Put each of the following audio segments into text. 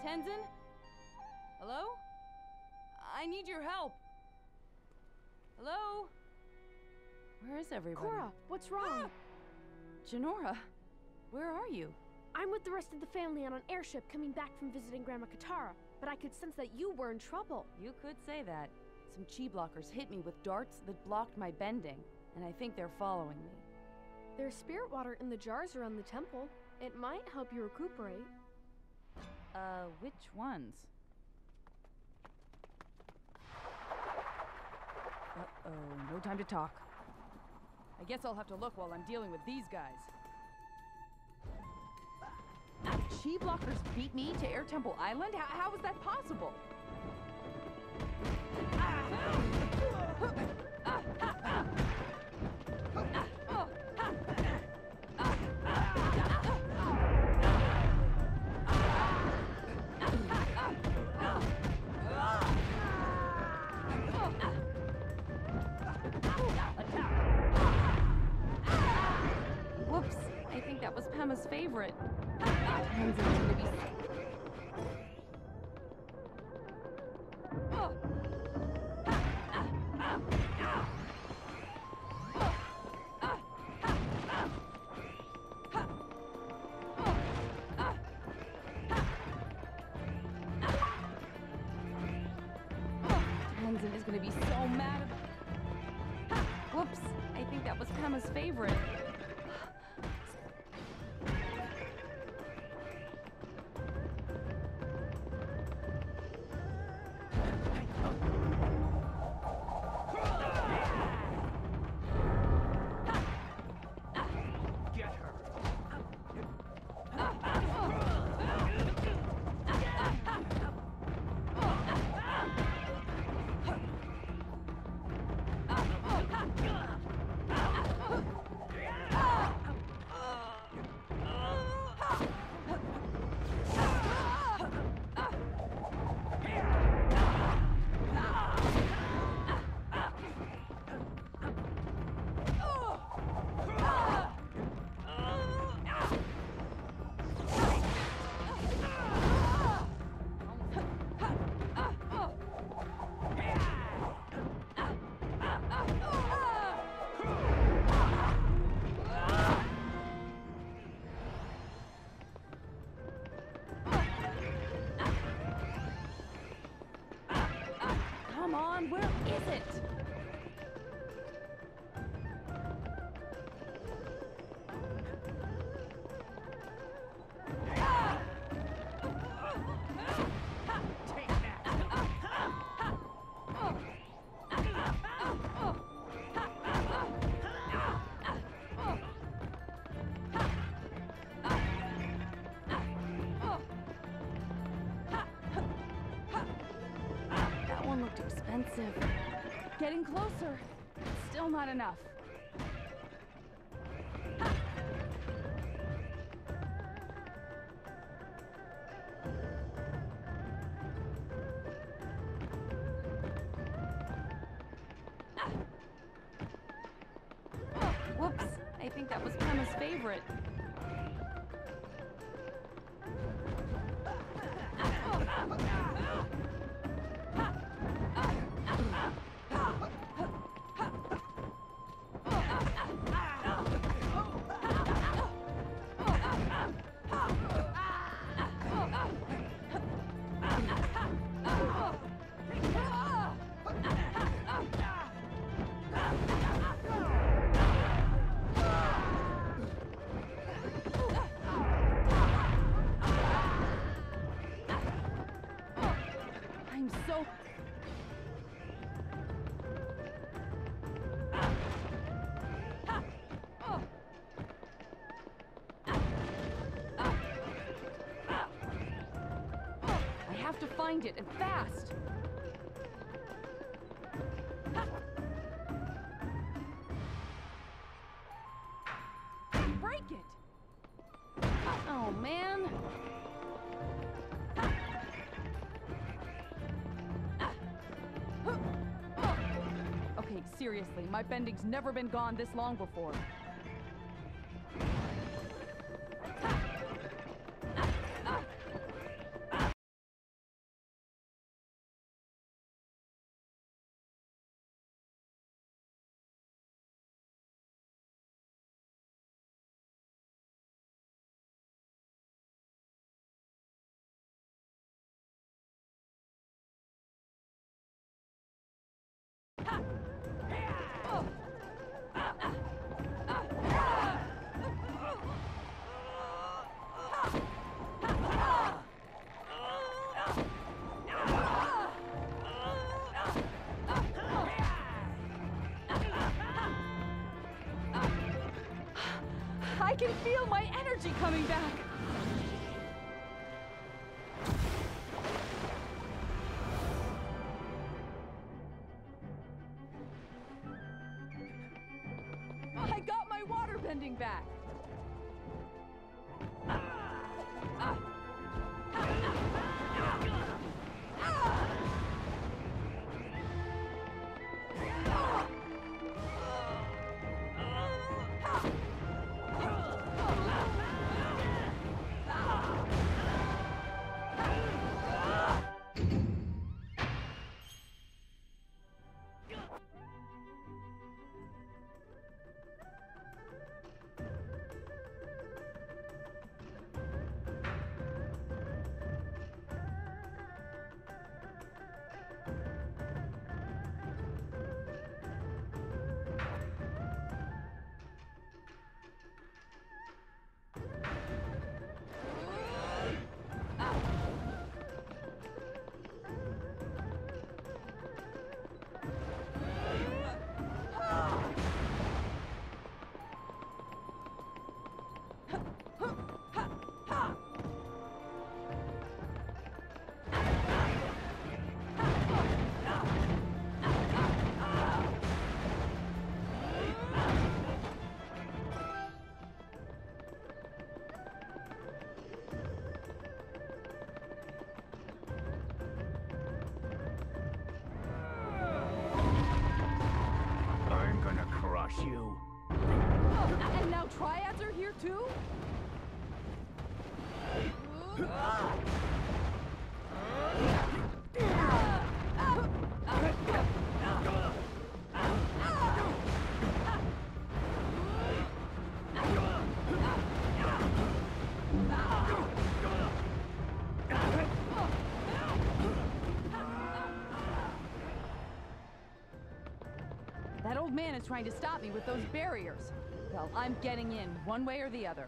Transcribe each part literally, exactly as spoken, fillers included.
Tenzin? Hello? I need your help. Hello? Where is everybody? Cora, what's wrong? Ah! Jinora, where are you? I'm with the rest of the family on an airship coming back from visiting Grandma Katara, but I could sense that you were in trouble. You could say that. Some chi blockers hit me with darts that blocked my bending, and I think they're following me. There's spirit water in the jars around the temple. It might help you recuperate. Uh, which ones? Uh-oh, no time to talk. I guess I'll have to look while I'm dealing with these guys. Chi blockers beat me to Air Temple Island? How, how is that possible? Whoops, I think that was Pema's favorite. Tenzin's gonna be Tenzin is gonna be so mad about... Whoops, I think that was Pema's favorite. Come on, where is it? That one looked expensive. Getting closer. Still not enough. Whoops, I think that was Pema's favorite. I'm so... I have to find it, and fast! Break it! Oh, man! Okay, seriously, my bending's never been gone this long before. I can feel my energy coming back. I got my water bending back. You. And now triads are here too? That old man is trying to stop me with those barriers. Well, I'm getting in, one way or the other.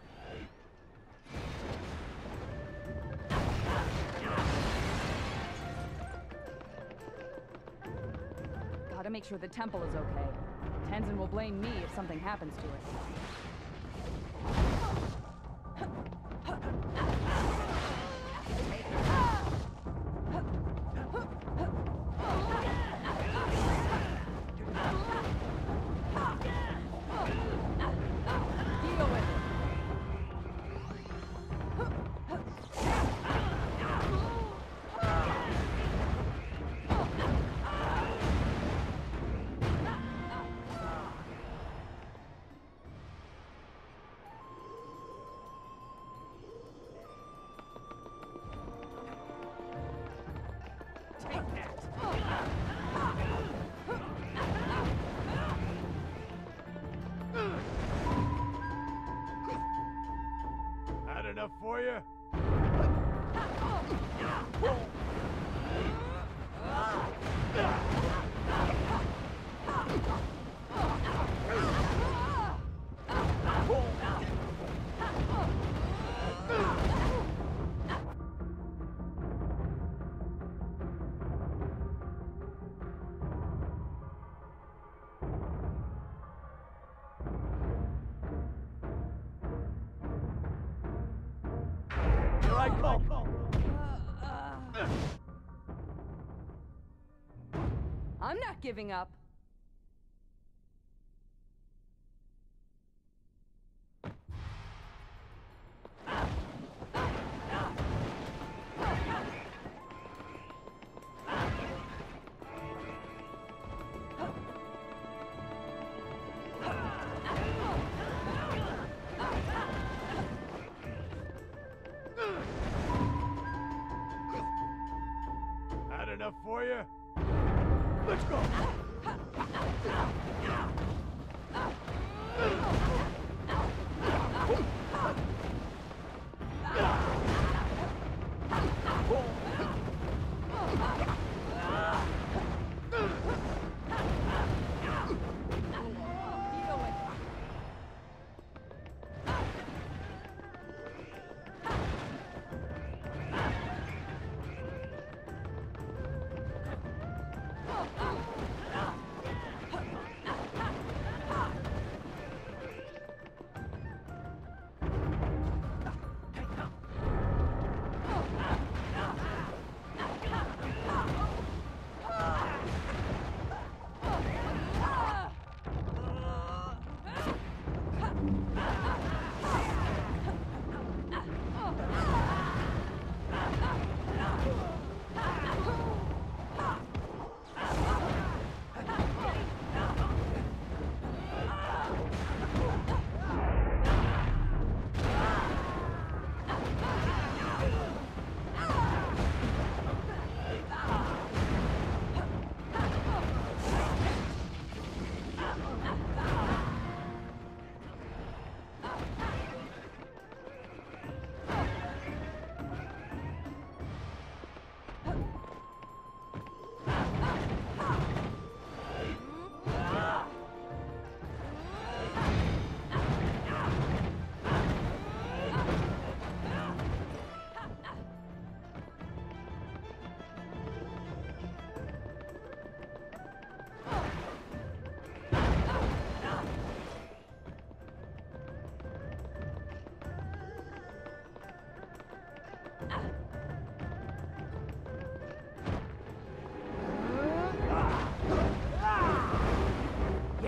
Gotta make sure the temple is okay. Tenzin will blame me if something happens to it. Enough for you? I'm not giving up. Had enough for you? Let's go!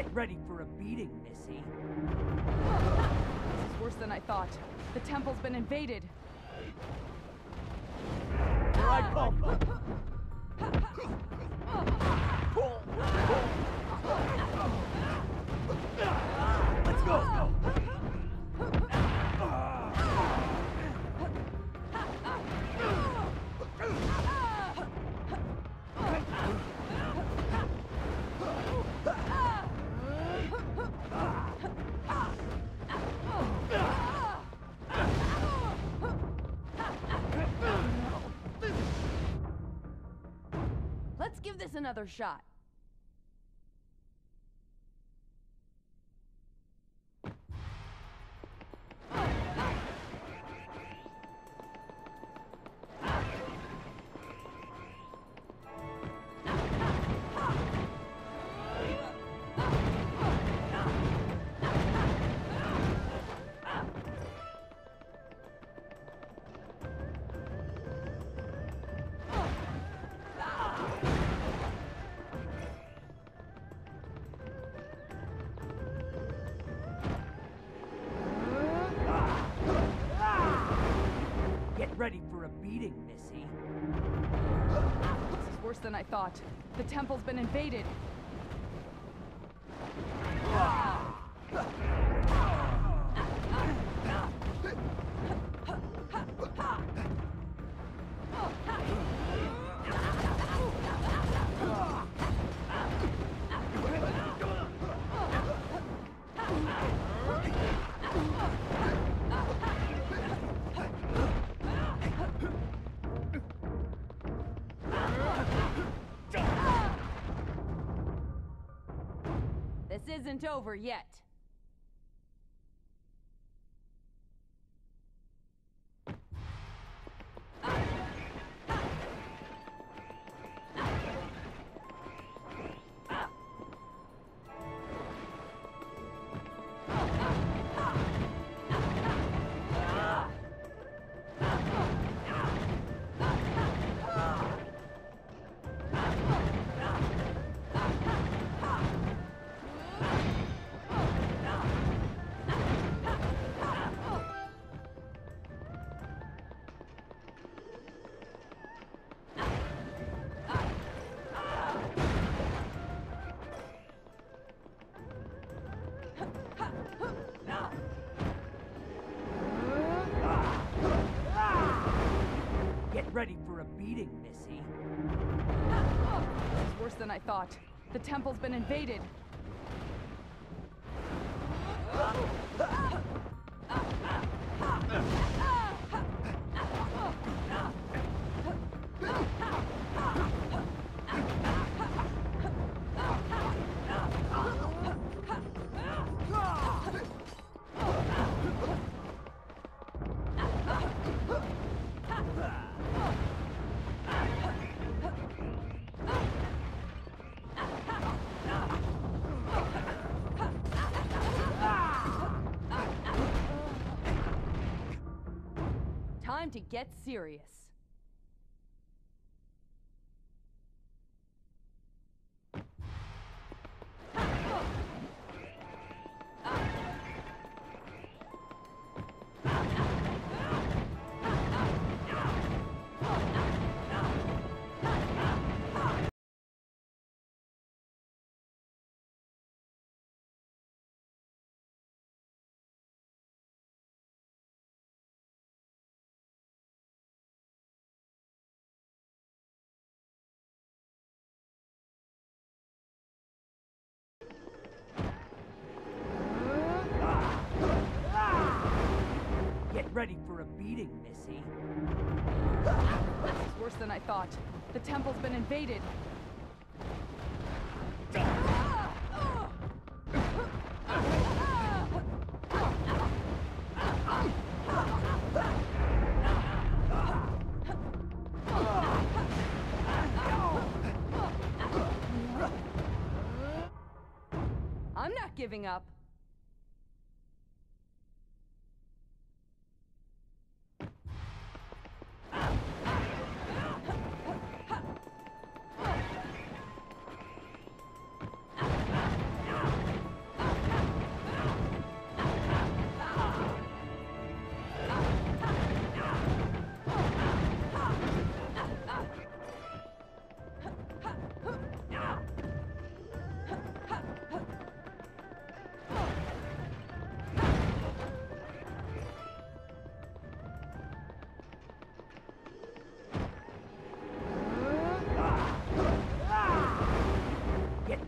Get ready for a beating, Missy. This is worse than I thought. The temple's been invaded. Here I come! Let's go! Let's give this another shot. Get ready for a beating, Missy. This is worse than I thought. The temple's been invaded. This isn't over yet. Get ready for a beating, Missy. It's worse than I thought. The temple's been invaded. Time to get serious. Get ready for a beating, Missy. This is worse than I thought. The temple's been invaded. I'm not giving up.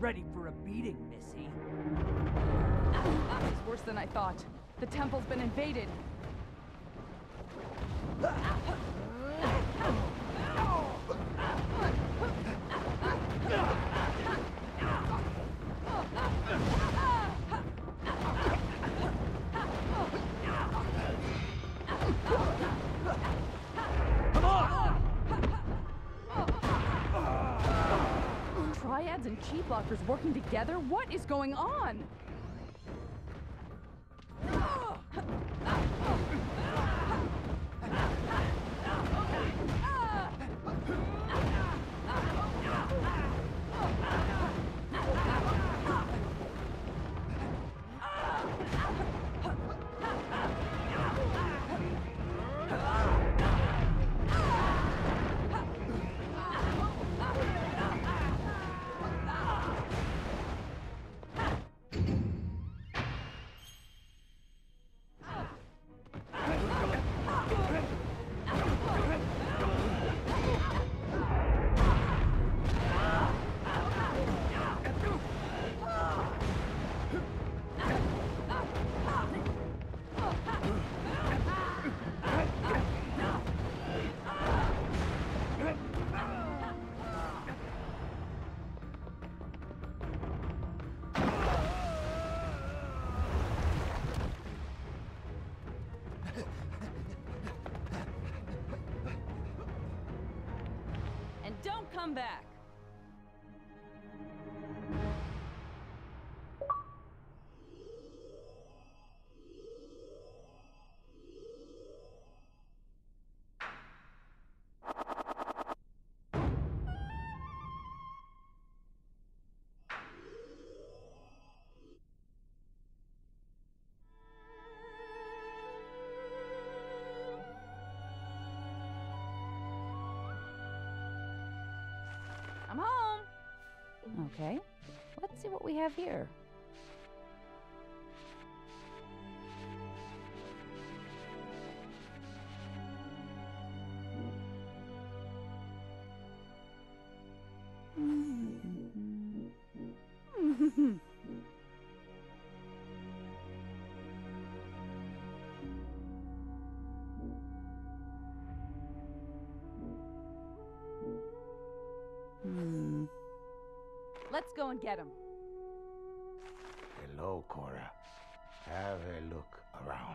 ready for a beating, Missy. This is worse than I thought. The temple's been invaded. Triads and chi blockers working together? What is going on? Don't come back. I'm home. Okay, let's see what we have here. Hmm. Let's go and get him. Hello, Cora. Have a look around.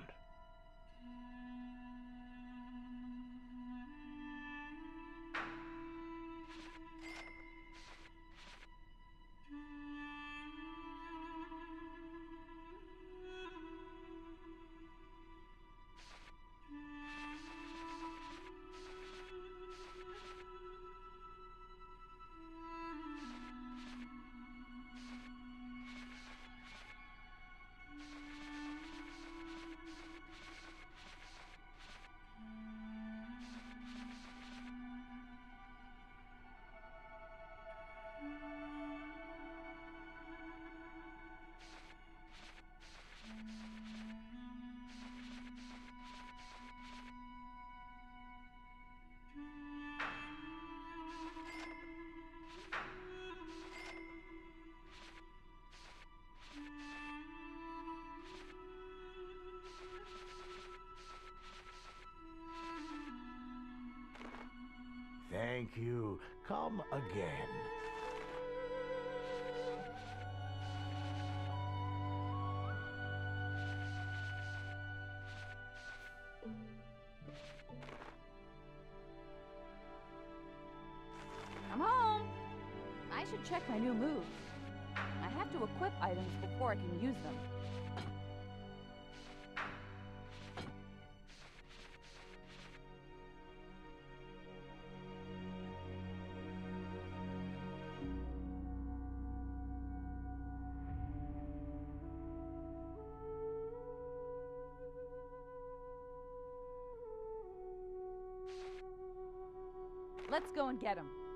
Thank you. Come again. I'm home. I should check my new moves. I have to equip items before I can use them. Let's go and get him.